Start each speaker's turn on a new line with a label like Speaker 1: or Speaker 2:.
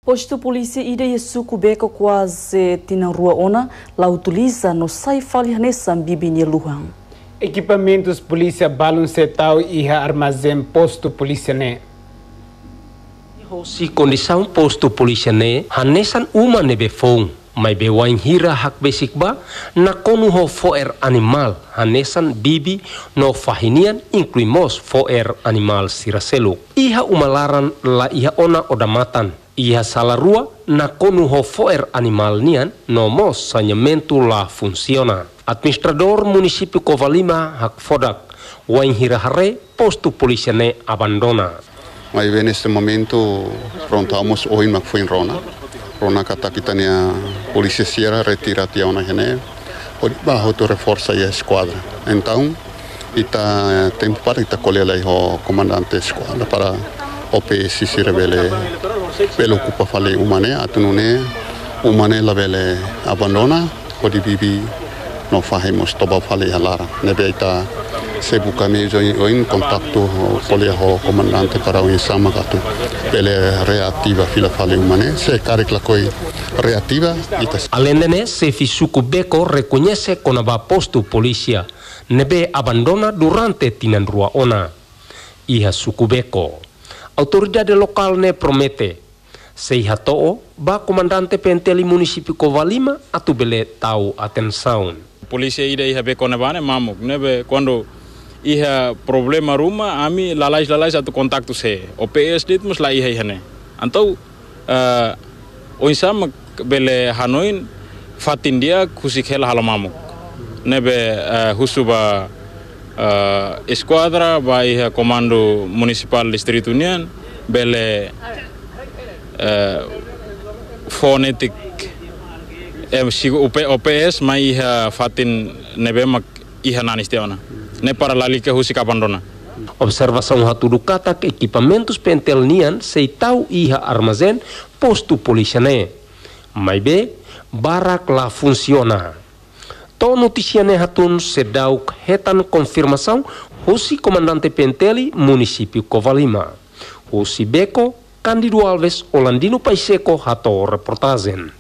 Speaker 1: Posto polícia ideia suku beko quase tina rua ona la utiliza no sai fali hanessa bibini luhang.
Speaker 2: Equipamentos polícia balun setau e armazém posto polícia ne.
Speaker 3: Si condição posto polícia ne hanesan uma nebe fong. Mai be wain hira hak basic ba na konu ho foer animal hanesan bibi no fahinian incluimos foer animal siraseluk. Iha umalaran la iha ona odamatan. Iha salarua na konu ho foer animal nian no mos saneamento la funciona. Administrador município Covalima hak fodak wain hira hare posto polícia ne abandona.
Speaker 4: Mas neste momento prontamos hoje na foi em Rona kata kita nia polícia Sierra retira tia ona hene bajo tu reforça a esquadra. Então ita tempo para ita colela o comandante esquadra para OPS se revele pelo ocupa fale humane atunune humane la vele abandona pode bibi no fazemos toba fale halara nebe ita se buka meio em contato com o comandante para o insama gato ele reativa fila fale humane se caricla coi reativa
Speaker 3: além de se fisuku beko reconhece con aba posto polícia nebe abandona durante tinan rua ona iha suku beko autoridade local ne promete se iha to'o ba comandante penteli município Covalima atu bele tau atenção
Speaker 5: polícia ida iha beko nebane mamuk nebe quando iha problema rumah ami lalais satu kontak tu se OPS dit mus la iha ihane antou oinsam bele hanoin fatin dia kusikhela halamamuk nebe husuba esquadra ba iha komando municipal distrito unian bele fonetik OPS mai iha fatin nebe mak iha nanistiona ne para lali ke husika abandona.
Speaker 3: Observação hatudukata que equipamentos pentelnian seitau iha armazém posto polícia ne. Mai be barak la funciona. To notícia ne hatun sedauk hetan confirmação husi comandante penteli município Covalima. Husi beko Cândido Alves Olandino Paiseco hato reportagem.